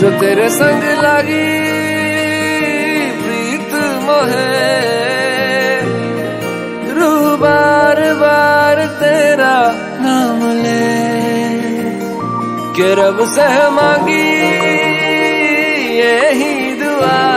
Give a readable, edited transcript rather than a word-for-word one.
जो तेरे संग लागी प्रीत मोहे, रूह बार बार तेरा नाम ले, के रब से मांगी यही दुआ।